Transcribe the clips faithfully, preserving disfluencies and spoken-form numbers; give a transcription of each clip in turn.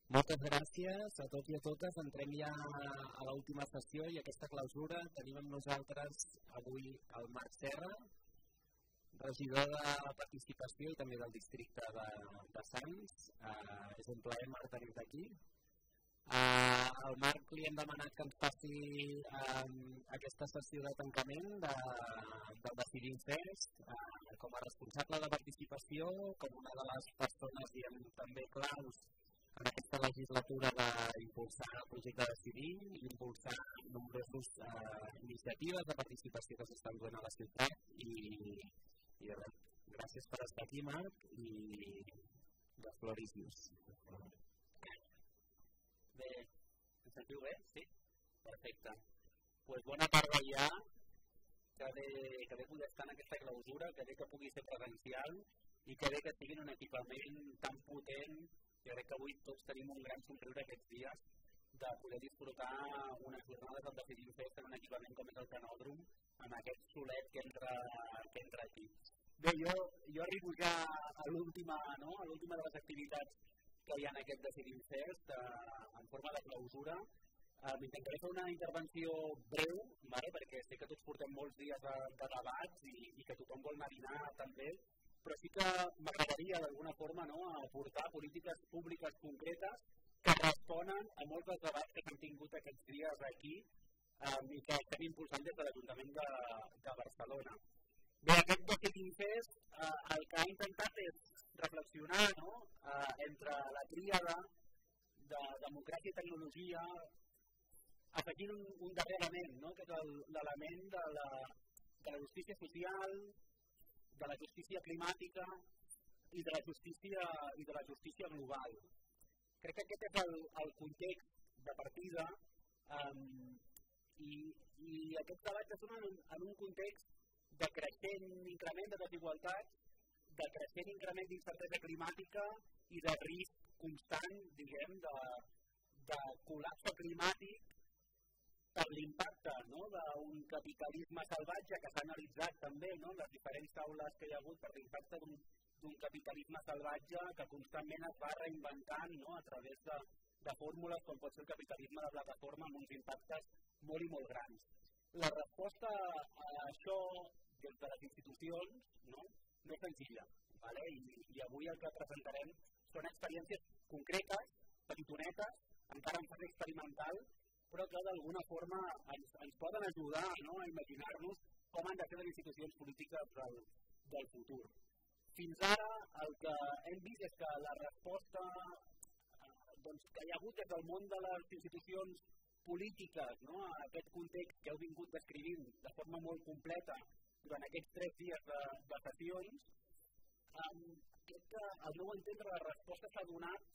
Moltes gràcies a tots i a totes. Entrem ja a l'última sessió i aquesta clausura. Tenim amb nosaltres avui el Marc Serra, regidor de Participació i també del districte de, de Sants. Uh, és un plaer, Marc, tenir-te aquí. Uh, al Marc li hem demanat que ens passi um, aquesta sessió de tancament de, del Decidim Fest uh, com a responsable de participació, com una de les persones diguem, també claus en aquesta legislatura d'impulsar el projecte de Decidim i impulsar nombroses uh, iniciatives de participació que s'estan duent a la ciutat i, i de res, gràcies per estar aquí, Marc, i de Florisius. Bé, em sentiu bé? Sí? Perfecte. Pues bona tarda ja, que bé, que bé poder estar en aquesta clausura, que bé que pugui ser presencial i que bé que siguin un equipament tan potent. Jo crec que avui tots tenim un gran somriure aquests dies de poder disfrutar unes jornades del Decidim Fest en un equipament com és el Canòdrom, amb aquest solet que entra, que entra aquí. Bé, jo, jo arribo ja a l'última, no? a l'última de les activitats que hi ha en aquest Decidim Fest, eh, en forma de clausura. Eh, M'intentaré fer una intervenció breu, vale? Perquè sé que tots portem molts dies de, de debats i, i que tothom vol marinar també, però sí que m'agradaria d'alguna forma no, aportar polítiques públiques concretes que responen a molts dels debats que s'han tingut aquests dies aquí eh, i que estem impulsant des de l'Ajuntament de, de Barcelona. Bé, aquest Decidim Fest eh, el que ha intentat és reflexionar no, eh, entre la tríada de democràcia i tecnologia, afegint un, un darrer element, no, que és l'element de, la, de la justícia social, de la justícia climàtica i de la justícia, i de la justícia global. Crec que aquest és el, el context de partida um, i, i aquests debats es donen en, en un context de creixent increment de desigualtats, de creixent increment d'incertesa climàtica i de risc constant, diguem, de, de col·lapse climàtic per l'impacte no, d'un capitalisme salvatge que s'ha analitzat també no, en les diferents taules que hi ha hagut per l'impacte d'un capitalisme salvatge que constantment es va reinventant no, a través de, de fórmules com pot ser el capitalisme de plataforma amb uns impactes molt i molt grans. La resposta a això des de les institucions no, no és senzilla vale? I, i avui el que presentarem són experiències concretes, petitonetes, encara en fase experimental, però que d'alguna forma ens, ens poden ajudar no, a imaginar-nos com han de ser les institucions polítiques del, del futur. Fins ara el que hem vist és que la resposta eh, doncs, que hi ha hagut des del món de les institucions polítiques no, a aquest context que heu vingut descrivint de forma molt completa durant aquests tres dies de, de sessions, eh, crec que al meu entendre la resposta s'ha donat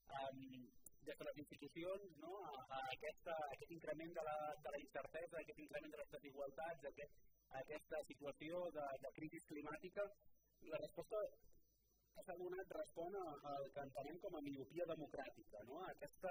eh, des de les institucions no, a, a, aquesta, a aquest increment de la, de la incertesa, a aquest increment de les desigualtats, a, aquest, a aquesta situació de, de crisi climàtica. La resposta que s'ha donat respon al que entenem com a miopia democràtica, no? Aquesta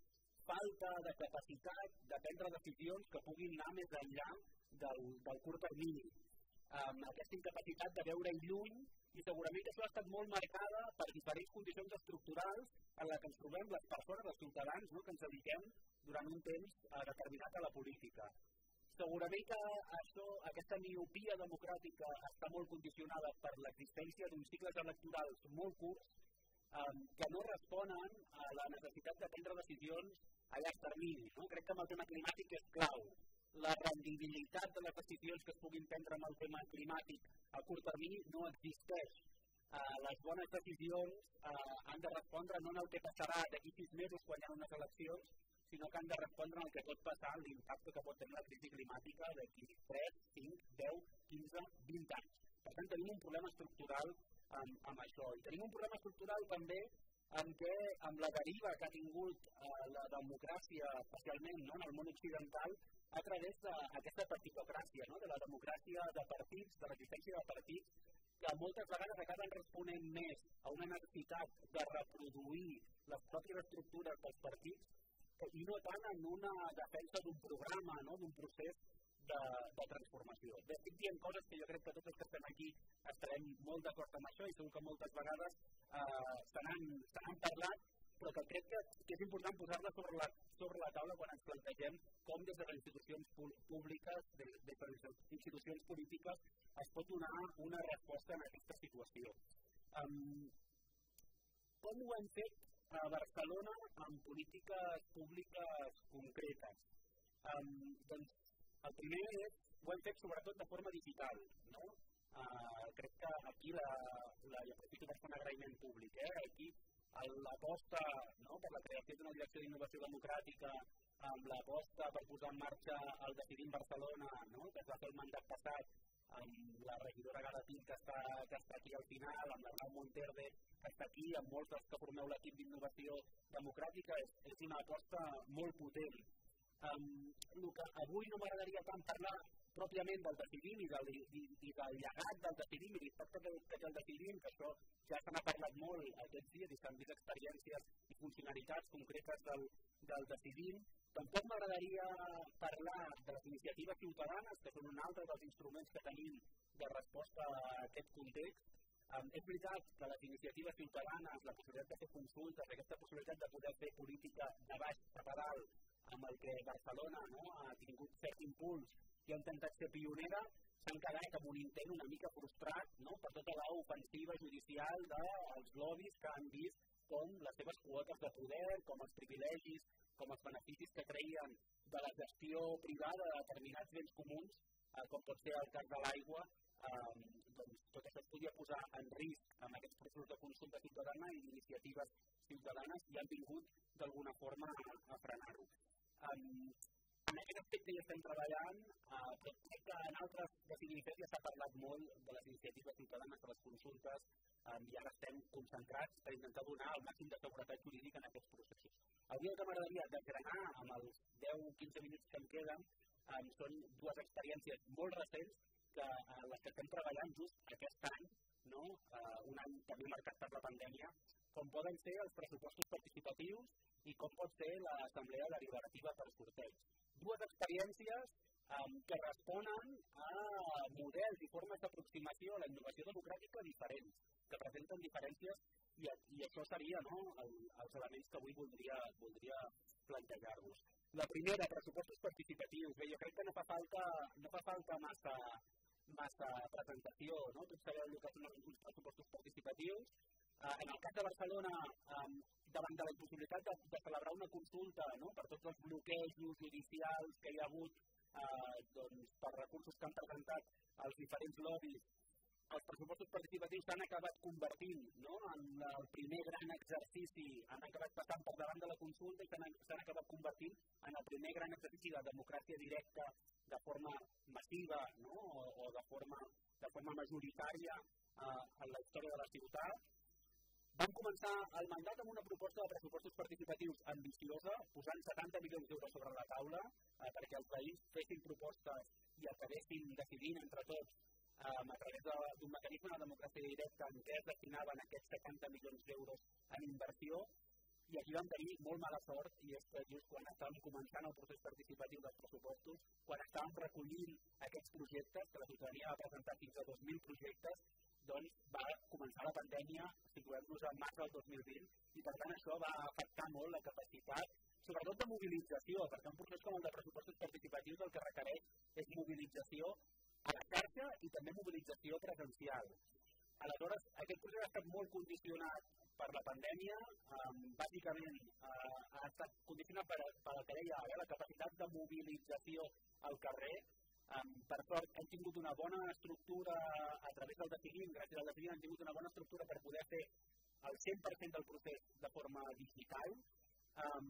falta de capacitat de prendre decisions que puguin anar més enllà del, del curt termini. Um, aquesta incapacitat de veure lluny i segurament que això ha estat molt marcada per diferents condicions estructurals en les que ens trobem les persones, els ciutadans, no, que ens dediquem durant un temps uh, determinat a la política. Segurament que això, aquesta miopia democràtica està molt condicionada per l'existència d'uns cicles electorals molt curts um, que no responen a la necessitat de prendre decisions a llarg termini. No? Crec que amb el tema climàtic és clau. La rendibilitat de les decisions que es puguin prendre amb el tema climàtic a curt termini no existeix. Uh, les bones decisions uh, han de respondre no en el que passarà d'aquí sis mesos quan hi ha unes eleccions, sinó que han de respondre en el que pot passar l'impacte que pot tenir la crisi climàtica d'aquí tres, cinc, deu, quinze, vint anys. Per tant, tenim un problema estructural amb, amb això. I tenim un problema estructural també en què, amb la deriva que ha tingut eh, la democràcia, especialment no, en el món occidental, a través d'aquesta partitocràcia, no, de la democràcia de partits, de l'existència de partits, que moltes vegades acaben responent més a una necessitat de reproduir les pròpies estructures dels partits i no tant en una defensa d'un programa, no, d'un procés de, de transformació. Bé, estic dient coses que jo crec que tots els que estem aquí estarem molt d'acord amb això i segur que moltes vegades eh, se n'han parlat, però que crec que, que és important posar-la sobre, la, sobre la taula quan ens plantegem com des de les institucions públiques, des de les institucions polítiques, es pot donar una resposta en aquesta situació. Um, com ho hem fet a Barcelona amb polítiques públiques concretes? Um, doncs el primer és, ho hem fet sobretot de forma digital, no? Uh, crec que aquí la, la, i aprofito per fer un agraïment públic, eh? Aquí l'aposta, no, per la creació d'una direcció d'innovació democràtica, amb l'aposta per posar en marxa el Decidim Barcelona, no, que es va fer el mandat passat, amb la regidora Galatín, que està, que està aquí al final, amb l'Arnau Monterde, que està aquí, amb molts dels que formeu l'equip d'innovació democràtica, és, és una aposta molt potent. Um, el que avui no m'agradaria tant parlar pròpiament del Decidim i del, i, i del llegat del Decidim i l'impacte que, que té el Decidim, que això ja se n'ha parlat molt aquests dies i s'han vist experiències i funcionalitats concretes del, del Decidim. Tampoc m'agradaria parlar de les iniciatives ciutadanes, que són un altre dels instruments que tenim de resposta a aquest context. Um, és veritat que les iniciatives ciutadanes, la possibilitat de fer consultes, aquesta possibilitat de poder fer política de baix cap a dalt, amb el que Barcelona, no, ha tingut cert impuls i ha intentat ser pionera, s'han quedat amb un intent una mica frustrat, no, per tota l'ofensiva judicial dels lobbies que han vist com les seves quotes de poder, com els privilegis, com els beneficis que treien de la gestió privada de determinats béns comuns, eh, com pot ser el cas de l'aigua, eh, doncs tot això es podia posar en risc amb aquests processos de consulta ciutadana i iniciatives ciutadanes i han vingut d'alguna forma a, a frenar-ho. Um, en aquest aspecte ja estem treballant, uh, però crec que en altres definicions ja s'ha parlat molt de les iniciatives ciutadanes, de les consultes, um, i ara estem concentrats per intentar donar el màxim de seguretat jurídica en aquests processos. Avui el que m'agradaria desgranar amb els deu o quinze minuts que em queden um, són dues experiències molt recents que uh, les que estem treballant just aquest any, no? uh, un any també marcat per la pandèmia, com poden ser els pressupostos participatius i com pot ser l'assemblea deliberativa per sorteig. Dues experiències um, que responen a models i formes d'aproximació a la innovació democràtica diferents, que presenten diferències i, i això seria, no, el, els elements que avui voldria, voldria plantejar-vos. La primera, pressupostos participatius. Bé, jo crec que no fa falta, no fa falta massa, massa presentació, no? Tots sabeu el que són uns pressupostos participatius. Uh, en el cas de Barcelona, um, davant de la impossibilitat de, de celebrar una consulta, no, per tots els bloquejos judicials que hi ha hagut uh, doncs, per recursos que han presentat els diferents lobbies, els pressupostos participatius s'han acabat convertint, no, en el primer gran exercici, han acabat passant per davant de la consulta i s'han acabat convertint en el primer gran exercici de democràcia directa de forma massiva, no, o, o de, forma, de forma majoritària uh, en la història de la ciutat. Vam començar el mandat amb una proposta de pressupostos participatius ambiciosa, posant setanta milions d'euros sobre la taula eh, perquè els veïns fessin propostes i acabessin decidint entre tots eh, a través d'un mecanisme de democràcia directa en què es destinaven aquests setanta milions d'euros en inversió. I aquí vam tenir molt mala sort, i és que just quan estàvem començant el procés participatiu dels pressupostos, quan estàvem recollint aquests projectes, que la ciutadania va presentar fins a dos mil projectes, doncs va començar la pandèmia, situem-nos en març del dos mil vint, i per tant això va afectar molt la capacitat, sobretot de mobilització, perquè un procés com el de pressupostos participatius el que requereix és mobilització a la xarxa i també mobilització presencial. Aleshores, aquest procés ha estat molt condicionat per la pandèmia, um, bàsicament uh, ha estat condicionat per, per el que deia, la capacitat de mobilització al carrer. Um, per sort, hem tingut una bona estructura a través del Decidim, gràcies al Decidim hem tingut una bona estructura per poder fer el cent per cent del procés de forma digital, um,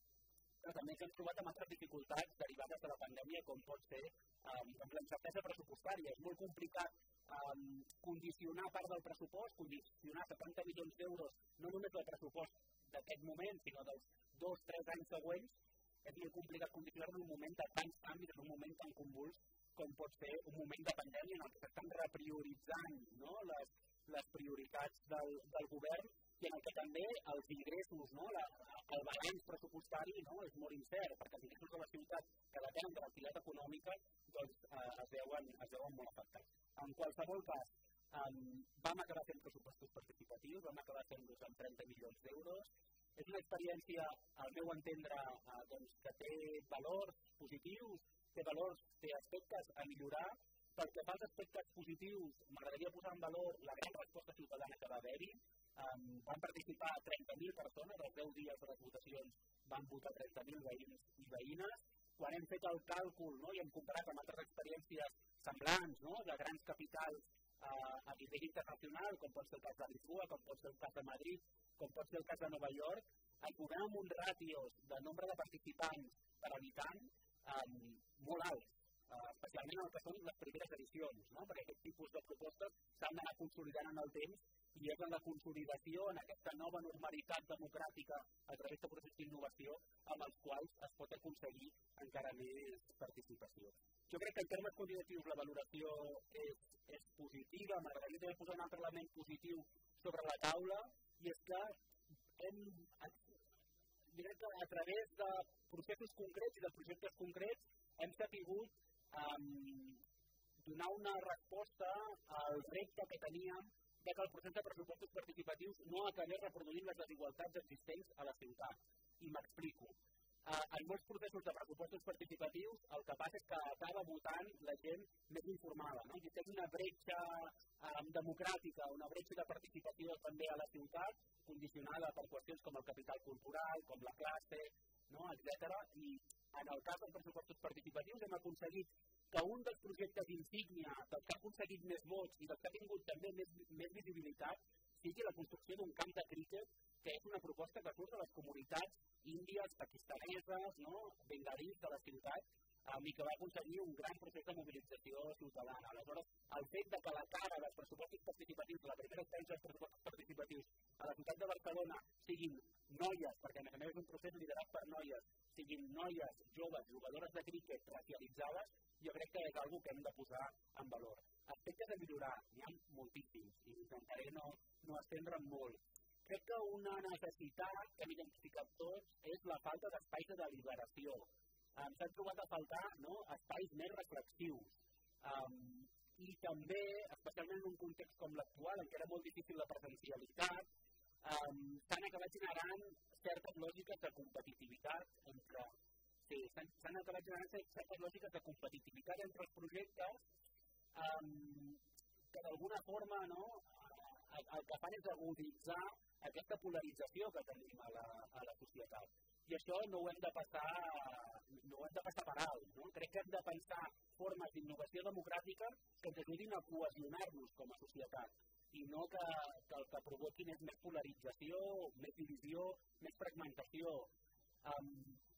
però també ens hem trobat amb altres dificultats derivades de la pandèmia, com pot ser um, la incertesa pressupostària. És molt complicat um, condicionar part del pressupost, condicionar setanta milions d'euros, no només del pressupost d'aquest moment, sinó dels dos o tres anys següents. És molt complicat condicionar-lo en un moment de tants canvis, en un moment tan convuls com pot ser un moment de pandèmia en el que s'estan reprioritzant, no, les, les prioritats del, del govern i en el que també els ingressos, no, la, el balanç pressupostari, no, és molt incert, perquè els ingressos de la ciutat que depenen de l'activitat econòmica doncs, eh, es, veuen, es veuen molt afectats. En qualsevol cas, Um, vam acabar fent pressupostos participatius, vam acabar fent-los amb trenta milions d'euros És una experiència, al meu entendre, eh, doncs, que té valors positius, té valors, té aspectes a millorar. Pel que fa als aspectes positius, m'agradaria posar en valor la gran resposta ciutadana que va haver-hi. Um, van participar trenta mil persones, els deu dies de les votacions van votar trenta mil veïns i veïnes. Quan hem fet el càlcul, no, i hem comparat amb altres experiències semblants, no, de grans capitals uh, a nivell internacional, com pot ser el cas de Lisboa, com pot ser el cas de Madrid, com pot ser el cas de Nova York, ens movem amb uns ràtios de nombre de participants per habitant um, molt alts. Uh, especialment en el que són les primeres edicions, no? Perquè aquest tipus de propostes s'han d'anar consolidant en el temps i és en la consolidació, en aquesta nova normalitat democràtica a través de processos d'innovació amb els quals es pot aconseguir encara més participació. Jo crec que en termes quantitatius la valoració és, és positiva. M'agradaria també posar un altre element positiu sobre la taula i és que hem, jo crec que a través de processos concrets i de projectes concrets hem sabut Um, donar una resposta al repte que teníem de que el procés de pressupostos participatius no acabés reproduint les desigualtats existents a la ciutat. I m'explico. Uh, en molts processos de pressupostos participatius el que passa és que acaba votant la gent més informada. No? I és una bretxa um, democràtica, una bretxa de participació també a la ciutat, condicionada per qüestions com el capital cultural, com la classe, no? etcètera. I en el cas dels pressupostos participatius hem aconseguit que un dels projectes insígnia dels que ha aconseguit més vots i dels que ha tingut també més, més visibilitat sigui la construcció d'un camp de críquet, que és una proposta que surt de les comunitats índies, pakistaneses, no? bengalís de la ciutat, um, i que va aconseguir un gran procés de mobilització ciutadana. Aleshores, el fet de que la cara dels pressupostos participatius, la primera experiència dels pressupostos participatius a la ciutat de Barcelona siguin noies, perquè a més a més és un procés liderat per noies, siguin noies, joves, jugadores de críquet racialitzades, jo crec que és una cosa que hem de posar en valor. Aspectes a millorar, n'hi ha moltíssims, i intentaré no, no estendre'm molt. Crec que una necessitat que hem identificat tots és la falta d'espais de deliberació. Um, S'han trobat a faltar no, espais més reflexius. Um, I també, especialment en un context com l'actual, en què era molt difícil la presencialitat, um, s'han acabat generant certes lògiques de competitivitat entre... Sí, s'han acabat generant certes lògiques de competitivitat entre els projectes um, que d'alguna forma no, el, el que fan és aguditzar aquesta polarització que tenim a la, a la societat. I això no ho hem de passar, no ho hem de passar per alt. No? Crec que hem de pensar formes d'innovació democràtica que ens ajudin a cohesionar-nos com a societat i no que, que el que provoquin és més polarització, més divisió, més fragmentació. Um,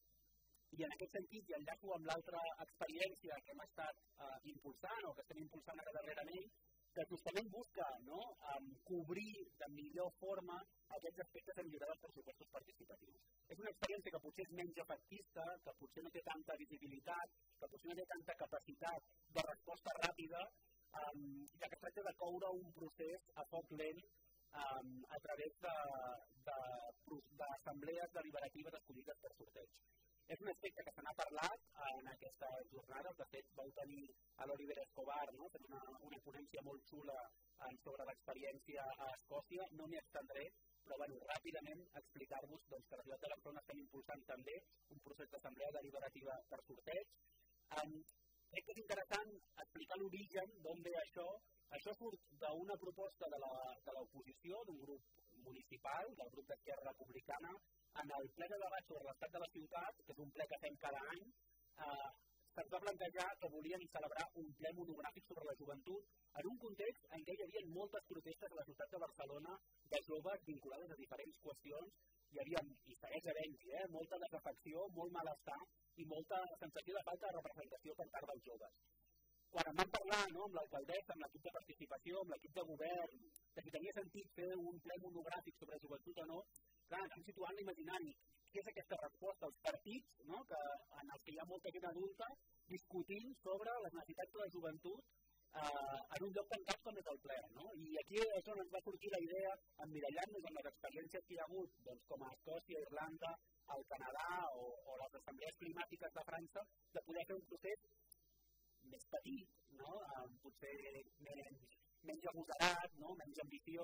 I en aquest sentit, i enllaço amb l'altra experiència que hem estat uh, impulsant o que estem impulsant ara darrerament, que justament busca no, um, cobrir de millor forma aquests aspectes de millorar els pressupostos participatius. És una experiència que potser és menys efectista, que potser no té tanta visibilitat, que potser no té tanta capacitat de resposta ràpida, um, i que es tracta de coure un procés a foc lent um, a través d'assemblees de, de, deliberatives escollides per sorteig. És un aspecte que se n'ha parlat en aquesta jornada. De fet, vau tenir a l'Oliver Escobar no? fent una, una ponència molt xula sobre l'experiència a Escòcia. No m'hi estendré, però bueno, ràpidament explicar-vos doncs, que la ciutat de Barcelona estem impulsant també un procés d'assemblea deliberativa per sorteig. Um, crec que és interessant explicar l'origen d'on ve això. Això surt d'una proposta de l'oposició, d'un grup municipal, del grup d'Esquerra Republicana, en el ple de debat sobre l'estat de la ciutat, que és un ple que fem cada any, eh, se'ns va plantejar que volien celebrar un ple monogràfic sobre la joventut en un context en què hi havia moltes protestes a la ciutat de Barcelona de joves vinculades a diferents qüestions. Hi havia, i segueix havent-hi, eh, molta desafecció, molt malestar i molta sensació de falta de representació per part dels joves. Quan em van parlar no, amb l'alcaldessa, amb l'equip de participació, amb l'equip de govern, que si tenia sentit fer un ple monogràfic sobre joventut o no, clar, ens hem situat l'imaginari. Què és aquesta resposta? Els partits, no, que, en els que hi ha molta gent adulta, discutint sobre les necessitats de la joventut eh, en un lloc tancat com és el ple. No? I aquí és on ens va sortir la idea, emmirallant-nos en les experiències que hi ha hagut, doncs, com a Escòcia, Irlanda, el Canadà o, o les assemblees climàtiques de França, de poder fer un procés més petit, no? um, potser menys, menys agosarat, no? menys ambiciós,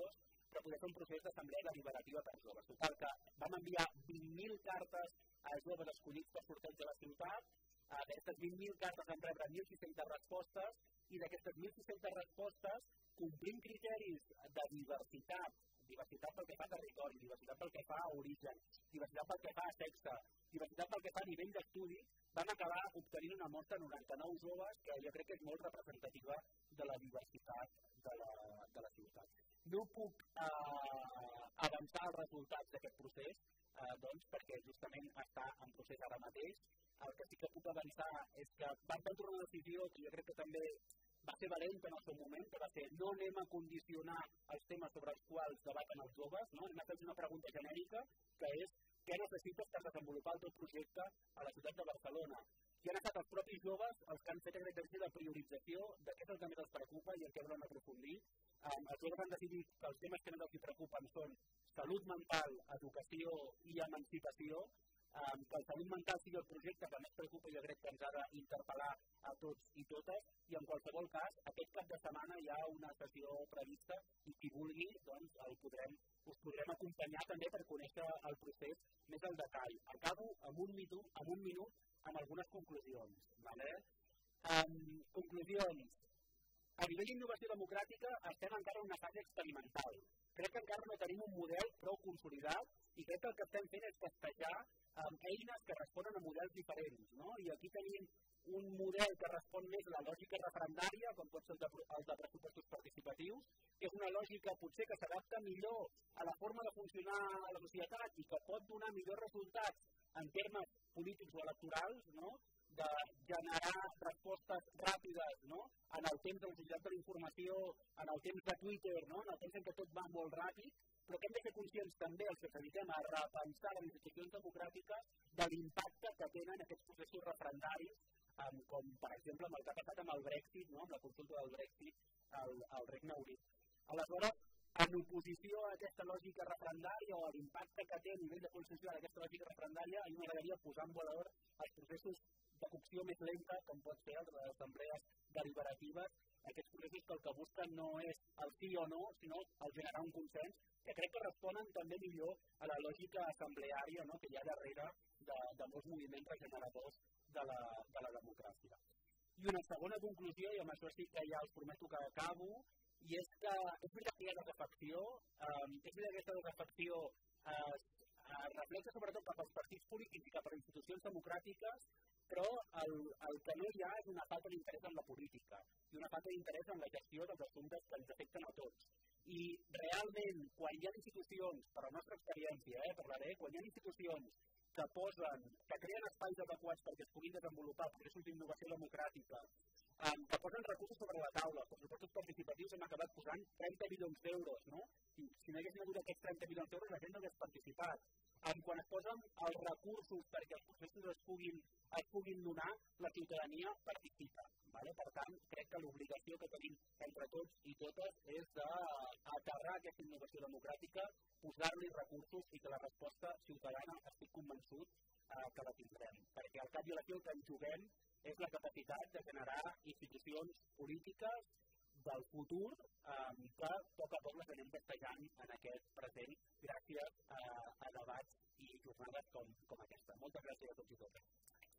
però poder fer un procés d'assemblea deliberativa per joves. Total, que vam enviar vint mil cartes a joves escollits per sorteig de la ciutat. D'aquestes vint mil cartes vam rebre mil sis-centes respostes i d'aquestes mil sis-centes respostes, complint criteris de diversitat, diversitat pel que fa a territori, diversitat pel que fa a origen, diversitat pel que fa a sexe, diversitat pel que fa a nivell d'estudi, vam acabar obtenint una mostra de noranta-nou joves que jo crec que és molt representativa de la diversitat de la, de la ciutat. No puc eh, avançar els resultats d'aquest procés, eh, doncs, perquè justament està en procés ara mateix. El que sí que puc avançar és que vam prendre una decisió que jo crec que també va ser valenta en el seu moment, que va ser no anem a condicionar els temes sobre els quals debaten els joves, no? Anem a fer una pregunta genèrica, que és què necessites per desenvolupar el teu projecte a la ciutat de Barcelona. I han estat els propis joves els que han fet aquest exercici de priorització de què és el que més els preocupa i en què volen aprofundir. Um, els joves han decidit que els temes que més els preocupen són salut mental, educació i emancipació, um, que el salut mental sigui el projecte que més preocupa i jo crec que ens ha d'interpel·lar a tots i totes, i en qualsevol cas, aquest cap de setmana hi ha una sessió prevista i qui vulgui, doncs, el podrem, us podrem acompanyar també per conèixer el procés més al detall. Acabo amb un minut, amb un minut amb algunes conclusions. Vale? Um, conclusions. A nivell d'innovació democràtica estem encara en una fase experimental. Crec que encara no tenim un model prou consolidat i crec que el que estem fent és testejar um, eines que responen a models diferents. No? I aquí tenim un model que respon més a la lògica referendària, com pot ser el de, el de pressupostos participatius, que és una lògica potser que s'adapta millor a la forma de funcionar a la societat i que pot donar millors resultats en termes polítics o electorals, no? De generar respostes ràpides, no? En el temps de la societat de la informació, en el temps de Twitter, no? En el temps en què tot va molt ràpid, però que hem de ser conscients també els que ens dediquem a repensar les institucions democràtiques de l'impacte que tenen aquests processos referendaris, um, com per exemple amb el que ha passat amb el Brexit, no? Amb la consulta del Brexit al, al Regne Unit. Aleshores, en oposició a aquesta lògica referendària o a l'impacte que té a nivell de construcció d'aquesta lògica referendària, a mi m'agradaria posar en valor els processos de cocció més lenta, com pot ser el de les assemblees deliberatives, aquests processos que el que busquen no és el sí o no, sinó el generar un consens, que crec que responen també millor a la lògica assembleària, no? Que hi ha darrere de, de molts moviments regeneradors de la, de la democràcia. I una segona conclusió, i amb això sí que ja us prometo que acabo, i és que és veritat que hi ha desafecció, eh, és veritat que aquesta desafecció eh, es reflexa sobretot cap als partits polítics i cap a les institucions democràtiques, però el, el que no hi ha és una falta d'interès en la política i una falta d'interès en la gestió dels assumptes que ens afecten a tots. I realment, quan hi ha institucions, per la nostra experiència, eh, parlaré, quan hi ha institucions que posen, que creen espais adequats perquè es puguin desenvolupar processos d'innovació democràtica, Um, que posen recursos sobre la taula, els pressupostos participatius hem acabat posant trenta milions d'euros, no? Si, si no haguessin hagut aquests trenta milions d'euros, la gent no hagués participat. Um, quan es posen els recursos perquè els processos es puguin, es puguin donar, la ciutadania participa. Vale? Per tant, crec que l'obligació que tenim entre tots i totes és d'aterrar aquesta innovació democràtica, posar-li recursos i que la resposta ciutadana, estic convençut, eh, que la tindrem. Perquè al cap i a la fi el que ens juguem és la capacitat de generar institucions polítiques del futur eh, que a poc a poc les anem testejant en aquest present gràcies a, a debats i jornades com, com aquesta. Moltes gràcies a tots i totes.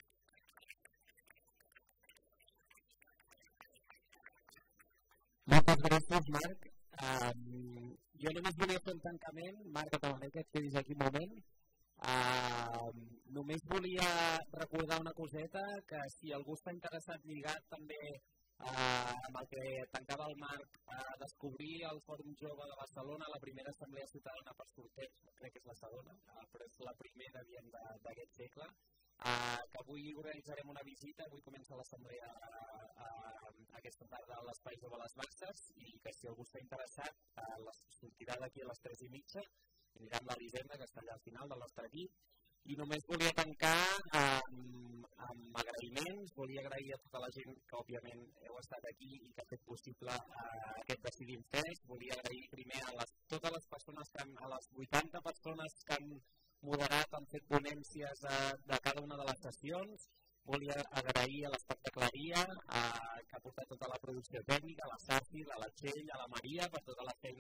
Moltes gràcies, Marc. Um, jo només volia fer un tancament. Marc, que també que et quedis aquí un moment. Uh, només volia recordar una coseta, que si algú està interessat lligat també uh, amb el que tancava el Marc, uh, descobrir el Fòrum Jove de Barcelona, la primera assemblea ciutadana per sorteig, crec que és la segona, uh, però és la primera d'aquest segle, uh, que avui organitzarem una visita, avui comença l'assemblea uh, uh, aquesta tarda a l'Espai Jove a les Basses, i que si algú està interessat uh, sortirà d'aquí a les tres i mitja, anirà amb l'Elisenda, que està allà al final del nostre equip, i només volia tancar amb, amb agraïments, volia agrair a tota la gent que òbviament heu estat aquí i que ha fet possible eh, aquest Decidim Fest, volia agrair primer a les, totes les persones, que han, a les vuitanta persones que han moderat, han fet ponències de, de cada una de les sessions, volia agrair a l'Espectacleria, eh, que ha portat tota la producció tècnica, a la Safi, a la Txell, a la Maria, per tota la feina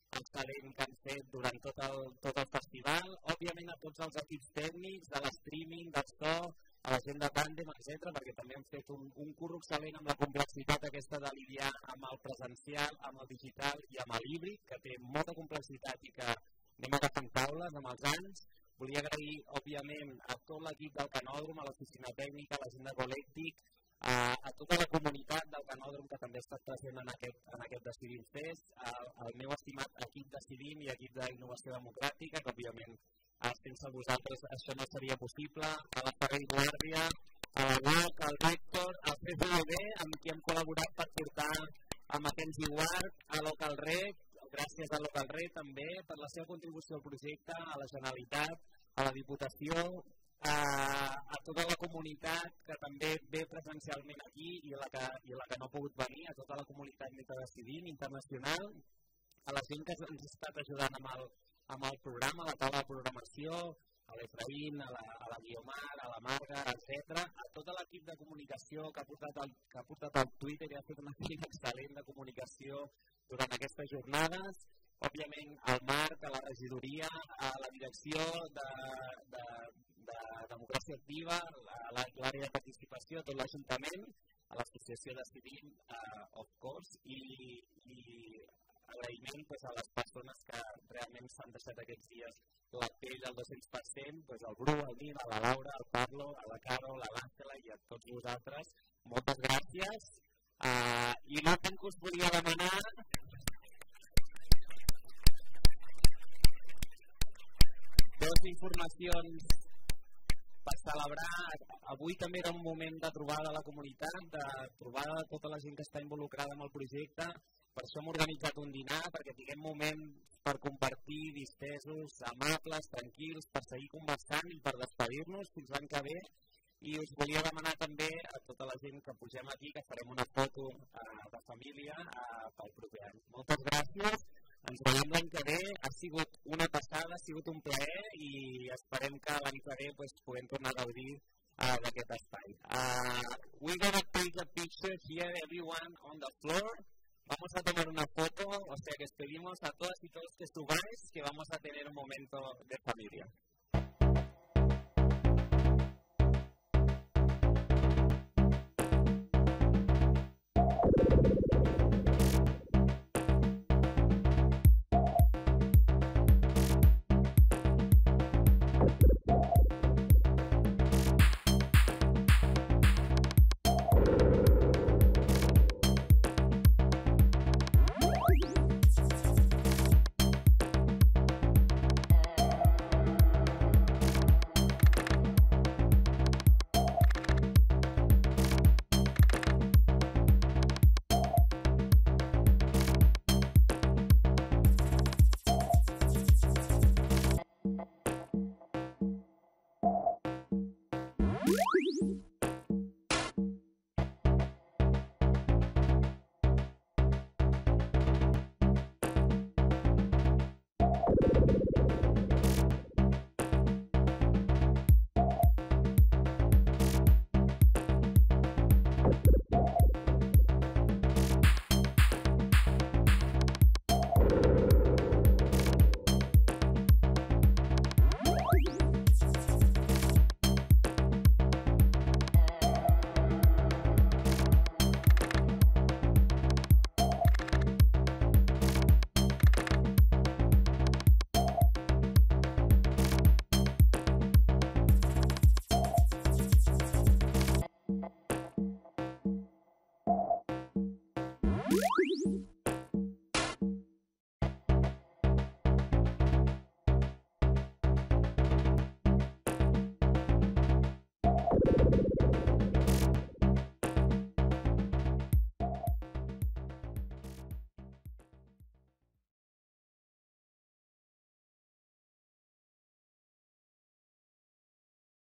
excel·lent que han fet durant tot el, tot el festival, òbviament a tots els equips tècnics, de l'streaming, del so, a la gent de Tandem, etcètera, perquè també han fet un, un curro excel·lent amb la complexitat aquesta de lidiar amb el presencial, amb el digital i amb l'híbrid, que té molta complexitat i que anem agafant taules amb els anys. Volia agrair, òbviament, a tot l'equip del Canòdrom, a l'oficina tècnica, a la gent de Golèctic, a, a tota la comunitat del Canòdrom que també ha estat present en aquest, en aquest Decidim Fest, al, al meu estimat equip Decidim i equip d'Innovació Democràtica, que òbviament sense vosaltres això no seria possible, a la Ferrer i Guàrdia, a la U O C, al Vector, al C C B, amb qui hem col·laborat per portar a Mackenzie Ward, a Local Rec, gràcies a Local Rec també per la seva contribució al projecte, a la Generalitat, a la Diputació, a, a tota la comunitat que també ve presencialment aquí i a la que, i a la que no ha pogut venir, a tota la comunitat Meta Decidim internacional, a la gent que ens ha estat ajudant amb el, amb el programa, a la taula de programació, a l'Efraín, a la, a la Guiomar, a la Marga, etcètera, a tot l'equip de comunicació que ha portat el, que ha portat el Twitter i ha fet una feina excel·lent de comunicació durant aquestes jornades, òbviament al Marc, a la regidoria, a la direcció de, de, de Democràcia Activa, a l'àrea de participació, a tot l'Ajuntament, a l'associació Decidim, uh, of course, i, i agraïment pues, a les persones que realment s'han deixat aquests dies la pell al dos-cents per cent, pues, al Bru, al Nil, a la Laura, al Pablo, a la Carol, a l'Àngela i a tots vosaltres. Moltes gràcies. Uh, I l'últim que us volia demanar dues informacions per celebrar. Avui també era un moment de trobada de la comunitat, de trobada de tota la gent que està involucrada en el projecte. Per això hem organitzat un dinar, perquè tinguem moments per compartir, distesos, amables, tranquils, per seguir conversant i per despedir-nos fins l'any que ve. I us volia demanar també a tota la gent que pugem aquí que farem una foto eh, de família eh, pel proper any. Moltes gràcies. Ens veiem l'any que ve, ha sigut una passada, ha sigut un plaer i esperem que l'any que ve pues, puguem tornar a gaudir uh, d'aquest espai. Uh, we're going to take a picture here, everyone on the floor. Vamos a tomar una foto, o sea que les pedimos a todas y todos que subáis que vamos a tener un momento de familia.